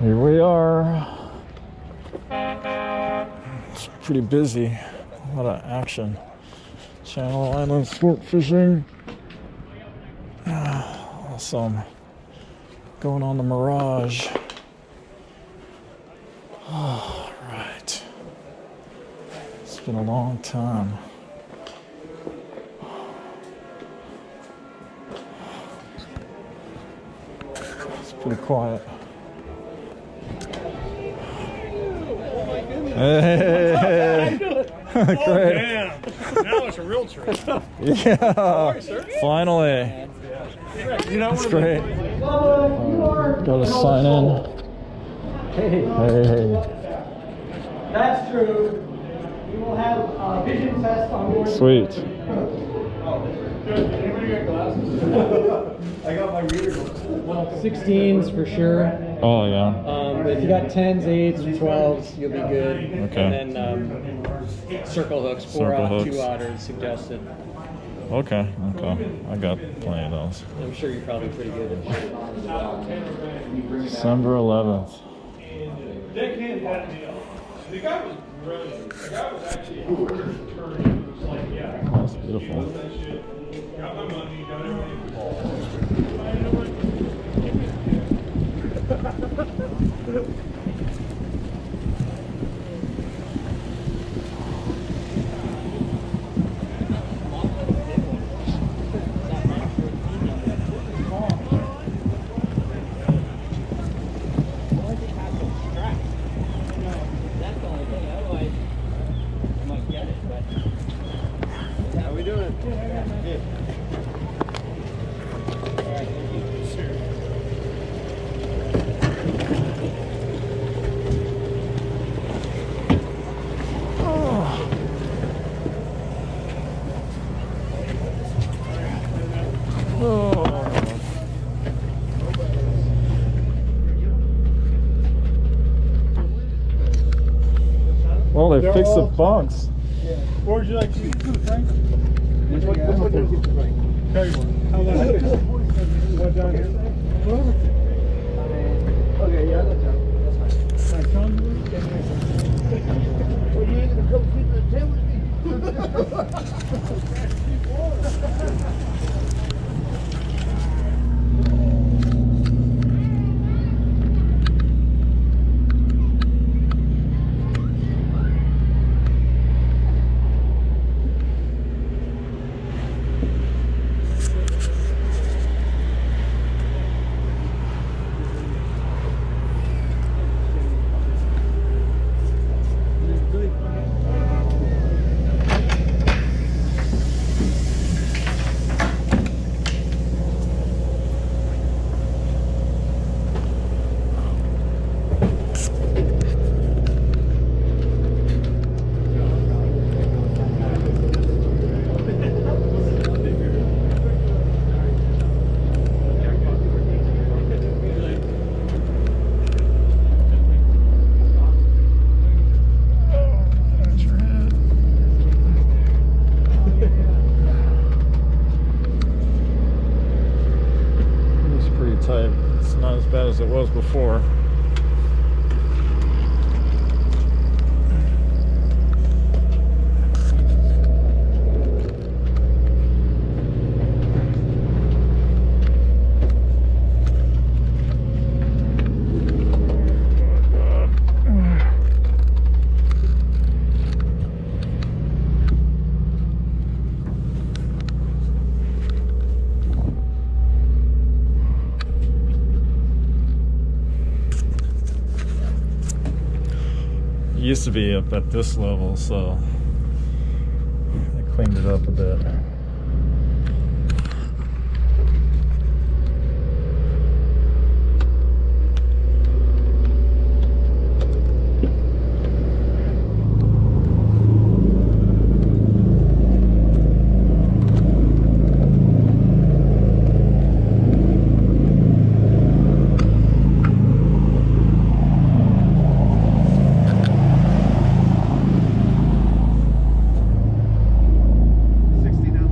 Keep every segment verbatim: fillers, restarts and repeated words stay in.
Here we are. It's pretty busy. A lot of action. Channel Island sport fishing. Awesome. Going on the Mirage. All right. It's been a long time. It's pretty quiet. Hey! Oh, great. damn. Now it's a real treat. Yeah. How are you, sir? Finally. You know, That's great. Uh, Got to sign in. Hey. Hey. That's true. We will have a vision test on board. Sweet. Good. Anybody got glasses? I got my reader. sixteens for sure. Oh, yeah. Um, if you got tens, eights, or twelves, you'll be good. Okay. And then um, circle hooks, four Circle out, hooks. two otters suggested. Okay, okay. I got plenty of those. I'm sure you're probably pretty good at it. December eleventh. Dick Hand had me on. The guy was brilliant. The guy was actually turning. It was like, yeah. That's beautiful. Got my money, got everything. How we doing? Good. Well, they fixed the bunks. What would you like to eat, Frank? Which one? Which one? Tell you one. How about it? What down here? Okay, yeah, that's fine. Right, Sean? Well, you ain't gonna come sit at the table with me. It's not as bad as it was before. Used to be up at this level, so I cleaned it up a bit. sixty now.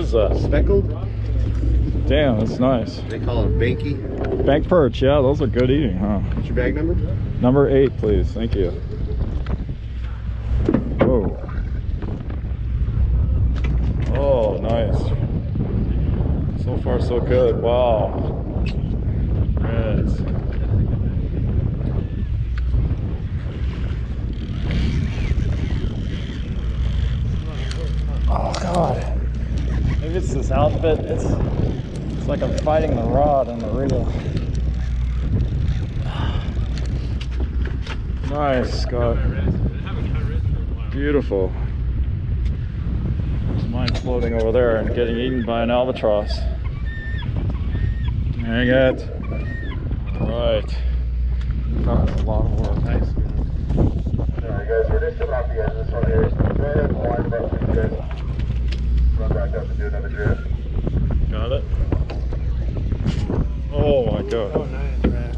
is that? Speckled. Damn, that's nice. They call it banky. Bank perch, yeah, those are good eating, huh? What's your bag number? Number eight, please. Thank you. Whoa. Oh, nice. So far, so good. Wow. Reds. Oh God. Maybe it's this outfit. It's it's like I'm fighting the rod on the reel. Nice, Scott. Beautiful. There's mine floating over there and getting eaten by an albatross. Dang it. Alright. That was a lot of work. Nice. Alright guys, we're just coming off the edge of this one here. Go ahead and wind about for you guys. Run back up and do another drift. Got it. Oh my God. Oh, nice, man.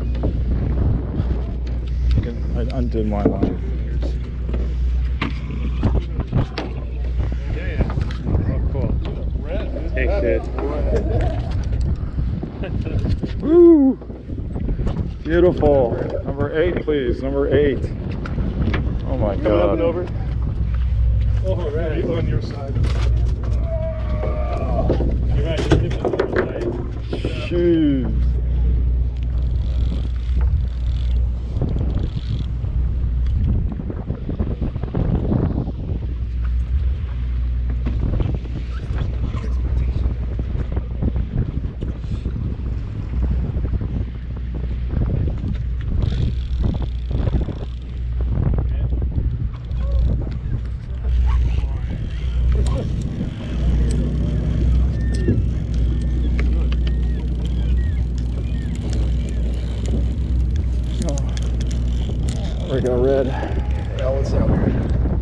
I undid my line. Yeah, yeah. Oh, cool. Red. Thanks, dude. Woo! Beautiful. Number eight, please. Number eight. Oh my Coming up God. and over. Oh, red. He's on your side. You're right. You're different. Shoot. There we go, red. That one's out there.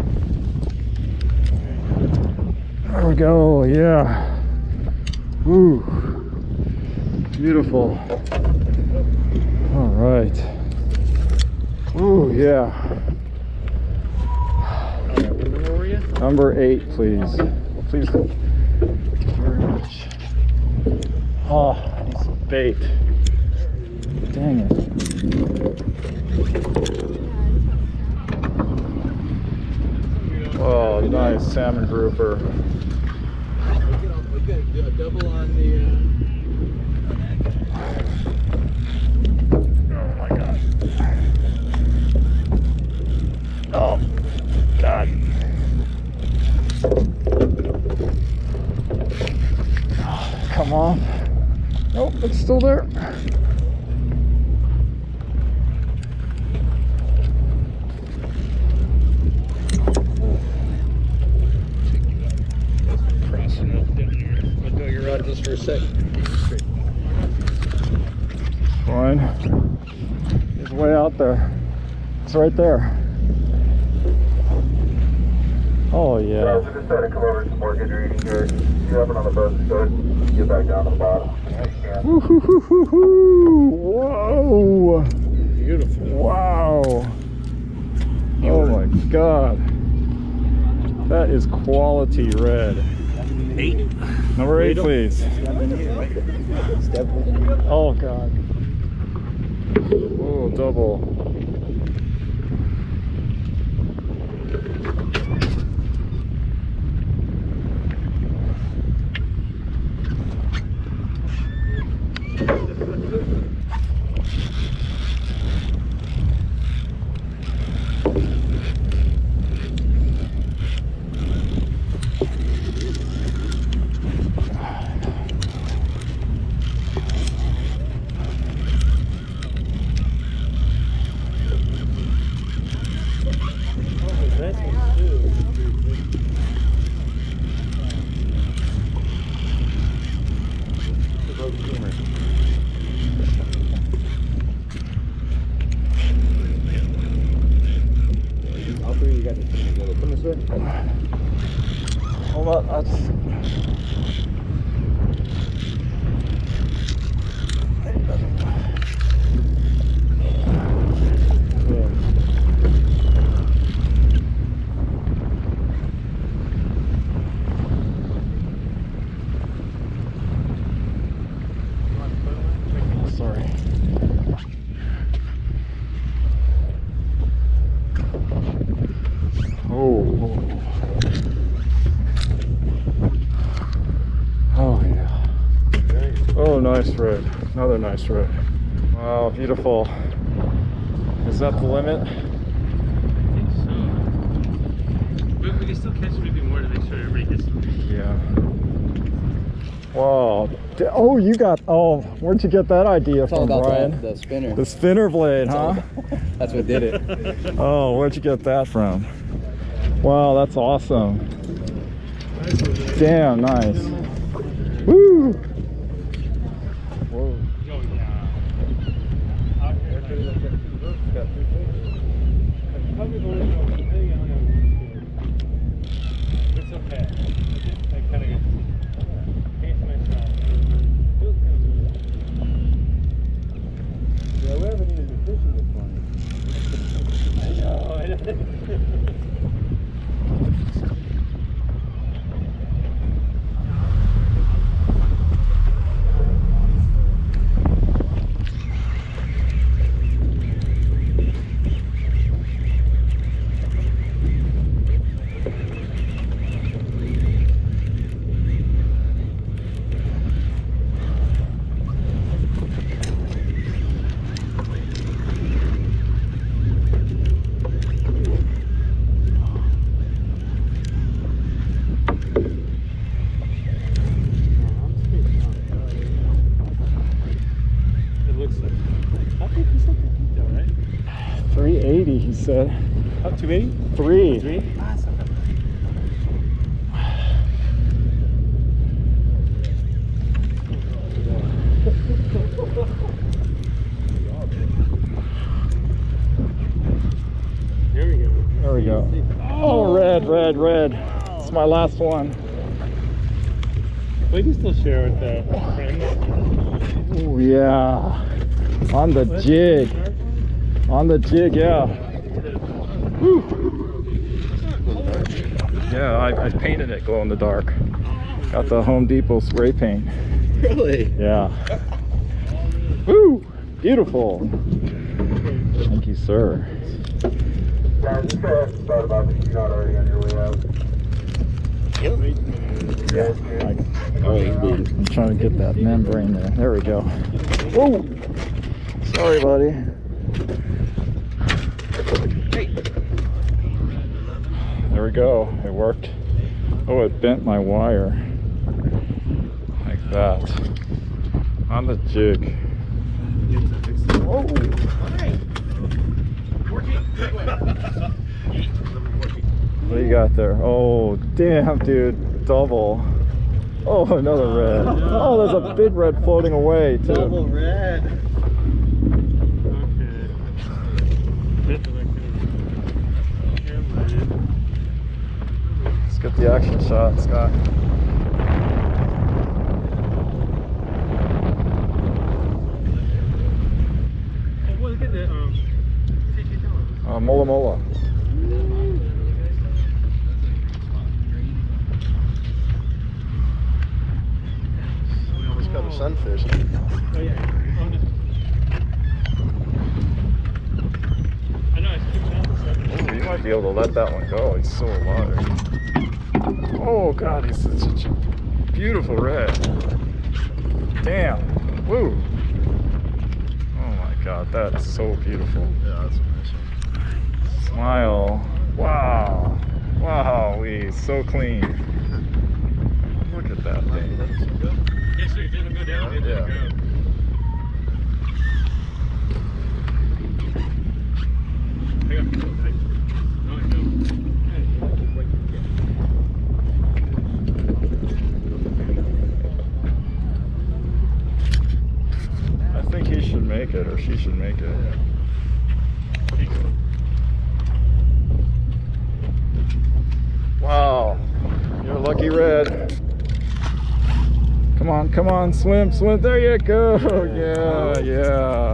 There we go, yeah. Woo. Beautiful. All right. Ooh, yeah. Where were you? Number eight, please. Please. Thank you very much. Oh, I need some bait. Dang it. Oh, nice salmon grouper. We got a double on the. Oh my God. Oh, God. Oh, come on. Nope, it's still there. Just for a sec. Fine. It's way out there. It's right there. Oh yeah. Yeah, so just try to come over some more, get your eating here. You have it on the boat, so get back down to the bottom. Whoa! Beautiful. Wow! Oh my God! That is quality red. Eight. Number eight, please. Oh God! Whoa, double. Hold on, that's... red. Another nice red. Wow, beautiful. Is that the limit? I think so. We, we can still catch maybe more to make sure everybody gets them. Yeah. Wow. Oh, you got, oh, where'd you get that idea It's all from, about Brian? the, the spinner. The spinner blade, huh? That's what did it. Oh, where'd you get that from? Wow, that's awesome. Damn, nice. Woo! Whoa. Oh, yeah. Out here, probably going to go. It's okay. I kind of pace myself. Feels kind of good. Yeah, we haven't even been fishing this morning. I know. I know. three eighty, he said. Up to eighty? Three. Three? There we go. There we go. Oh, red, red, red. It's my last one. We can still share with uh, friends. Oh, yeah. On the jig. On the jig, yeah. Woo. Yeah, I, I painted it glow in the dark. Got the Home Depot spray paint. Really? Yeah. Woo! Beautiful. Thank you, sir. Yeah, just go ahead and start about if you're not already on your way out. Yep. Yes, I, Oh, he's bleeding. I'm trying to get that membrane there. There we go. Whoa! Sorry, buddy. There we go. It worked. Oh, it bent my wire. Like that. On the jig. Whoa! What do you got there? Oh, damn, dude. Double. Oh, another red. Oh, there's a big red floating away, too. Double red. Let's get the action shot, Scott. Uh, mola mola. We almost got a sunfish. Oh, yeah. I know, I skipped out the second. Oh, you might be able to let that one go. He's so alive. Oh, God, he's such a beautiful red. Damn. Woo. Oh, my God, that is so beautiful. Yeah, that's a nice one. Smile. Wow. Wow, we so clean. Look at that thing. Yeah, so it didn't go down, it Yeah. didn't go. Hang on. No, no. I think he should make it, or she should make it. Wow, you're a lucky red. Come on, come on, swim, swim. There you go. Yeah, yeah.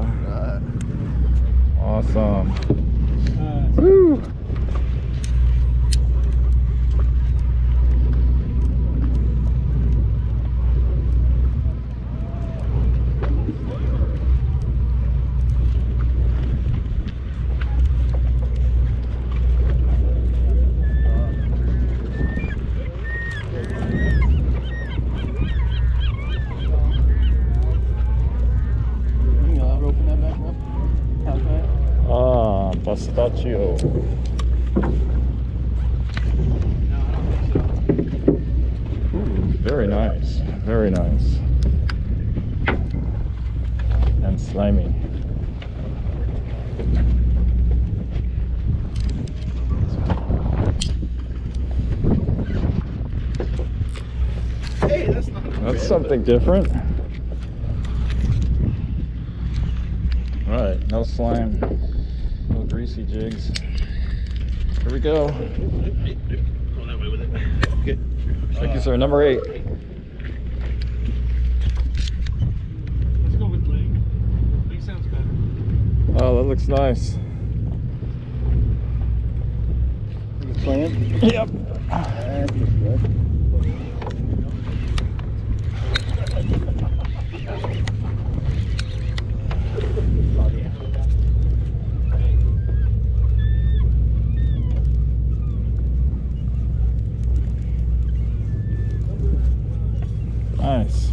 Awesome. Woo. pistachio. Ooh, very nice, very nice. And slimy. Hey, that's not That's bad, something different. Right, no slime, no greasy jigs. Here we go. but- Go that way with it. Okay. Thank you, sir. Number eight. Let's go with leg. Leg sounds better. Oh, that looks nice. Plan? Yep. That's good. Nice.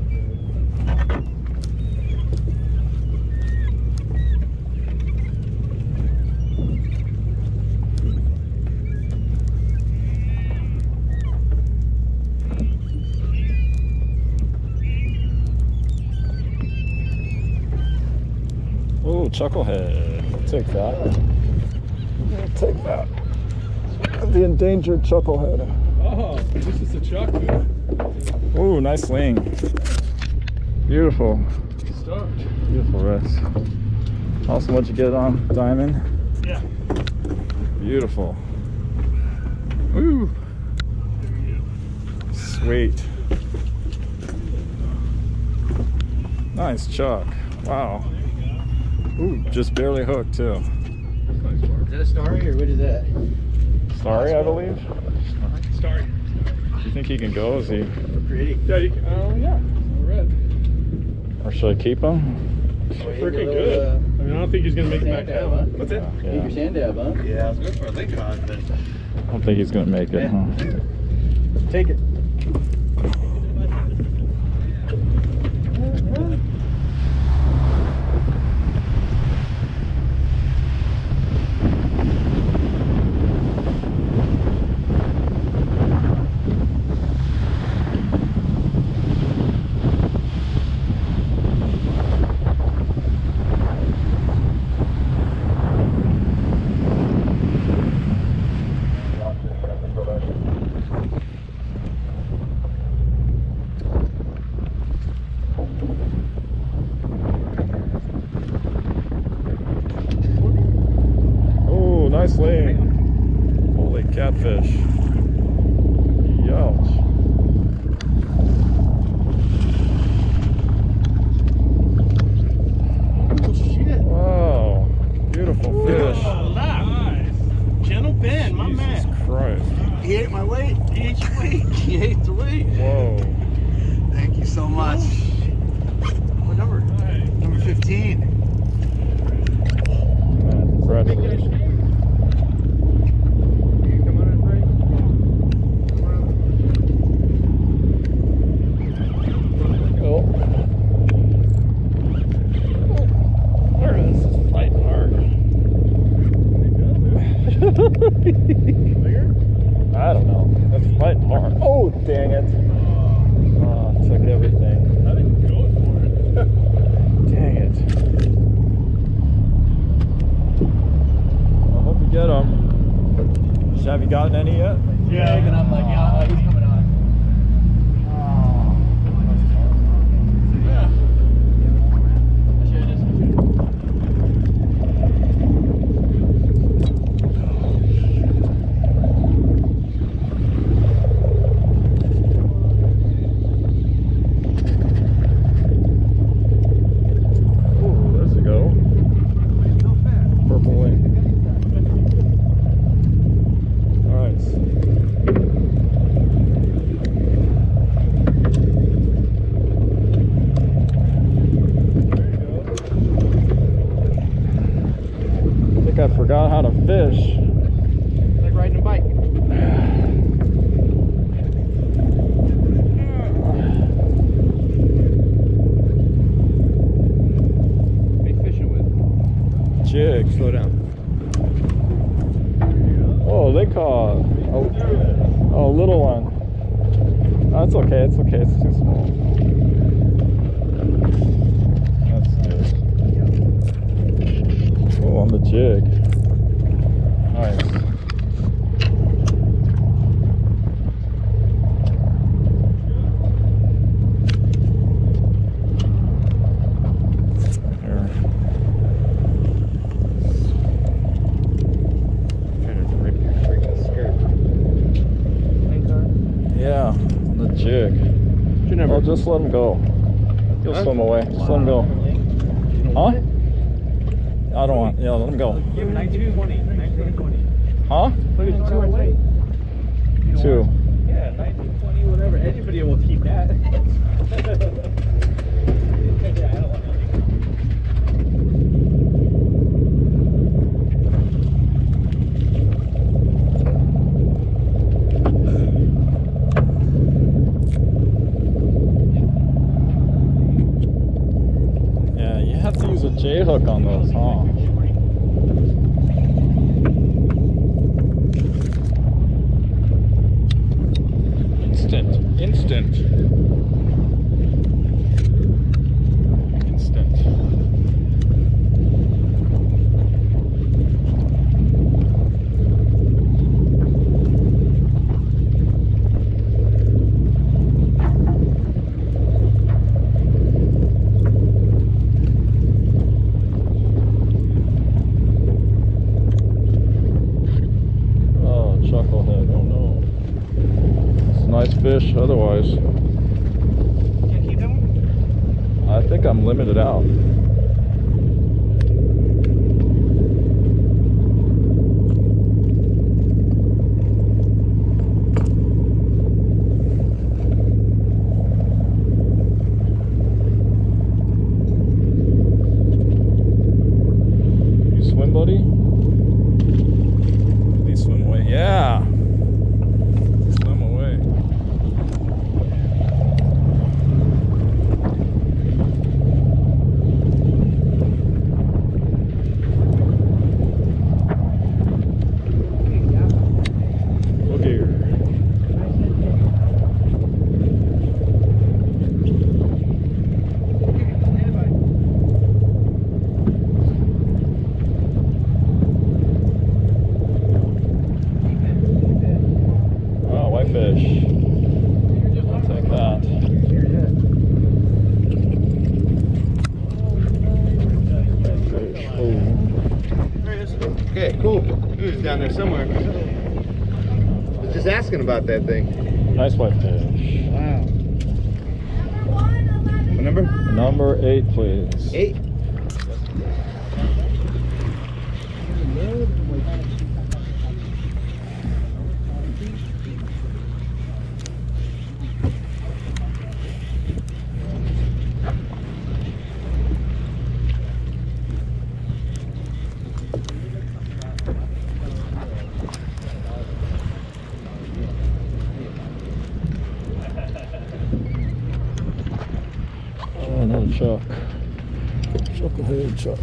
Oh, chucklehead. I'll take that. I'll take that. The endangered chucklehead. Oh, this is a chuck, dude. Oh, nice ling. Beautiful. Start. Beautiful wrist. Awesome. What'd you get on? Diamond? Yeah. Beautiful. Woo! Sweet. Nice chuck. Wow. Ooh, just barely hooked too. Is that a starry or what is that? Sorry, I believe. Start. Do you think he can go? Is he? Pretty. Yeah, you can, oh yeah. Red. Or should I keep him? Freaking good. I mean, I don't think he's gonna make it back Sand dab, huh? down. What's it? Yeah. Keep your sand dab, huh? Yeah, I was going for a link cod, but I don't think he's gonna make it. Yeah. Huh? Take it. Oh, nice ling. Holy catfish. Youch. Oh, shit. Wow. Beautiful fish. Oh, nice. Gentle Ben, my Jesus man. Christ. He ate my weight. He ate your weight. He ate the weight. Whoa. Thank you so much. What number? Number fifteen. Congratulations. Come on in, Frank. Go. There it is. It's fighting hard. I don't know. That's fighting hard. Oh, dang it. Oh, it took everything. I didn't go for it. Dang it. I hope you get them. Have you gotten any yet? Yeah. And I'm like, yeah, he's coming on. Yeah. I should have just. Ooh, there's a go. Purple wing. Nice. I think I forgot how to fish. Like riding a bike. What are you fishing with? Jig. Slow down. Oh, they caught a, a little one. That's okay, it's okay, it's too small. That's good. Oh, on the jig. Nice. Jig. Oh, just let him go. He'll huh? swim away. Just let him go. Huh? I don't want. Yeah, let him go. Give him nineteen twenty. nineteen twenty. Huh? Put it two away. Two. Yeah, nineteen twenty, whatever. Anybody will keep that. Yeah, I don't want use a J hook on those, huh? Instant, instant, instant. Nice fish otherwise. Can't keep that one? I think I'm limited out. You swim, buddy? Please swim away. Yeah. Fish. I'll take that. Okay, cool. He was down there somewhere. I was just asking about that thing. Nice white fish. Wow. What number? Number eight, please. Eight. Another chuck. Chucklehead chuck.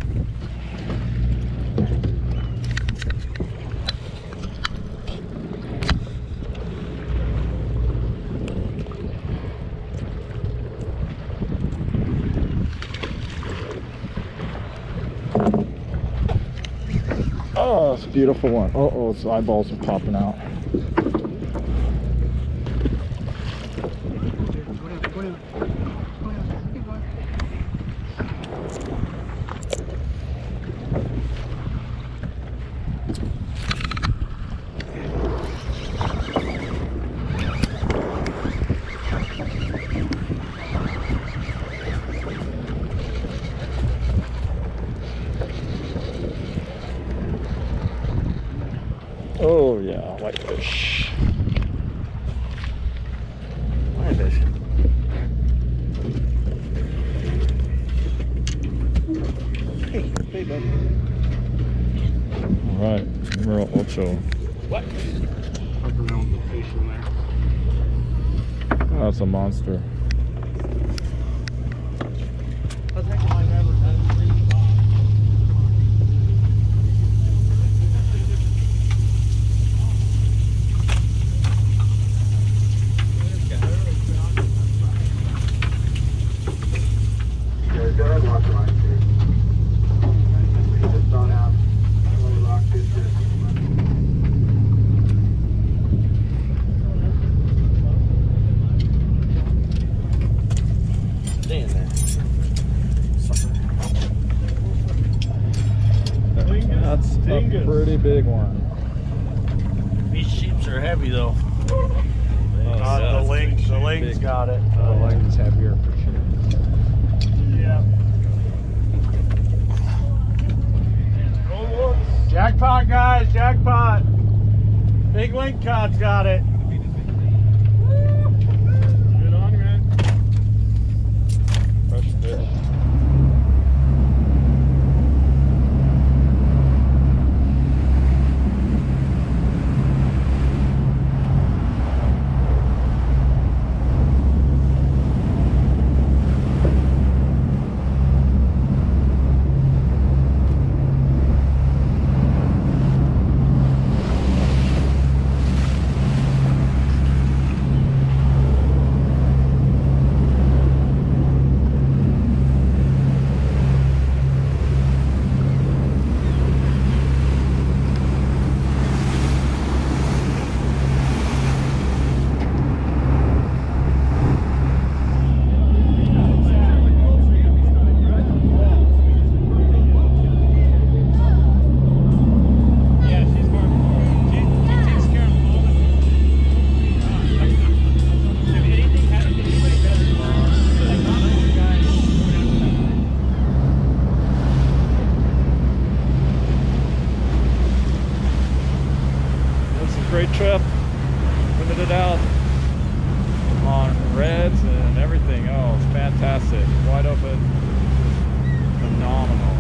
Oh, it's a beautiful one. Uh oh, its eyeballs are popping out. Oh yeah, whitefish. Whitefish. Hey, hey, bud. All right, numero ocho. What? Up around the fish in there. Oh, that's a monster. That's a Dingus. pretty big one. These sheeps are heavy though. Oh, Uh, yeah, the it's link, big, the big, link's big. got it. The leg is heavier for sure. Yeah. Jackpot, guys, jackpot. Big link cod's got it. Good on you, man. Fresh fish. Great trip, winning it out on reds and everything. Oh, it's fantastic. Wide open, phenomenal.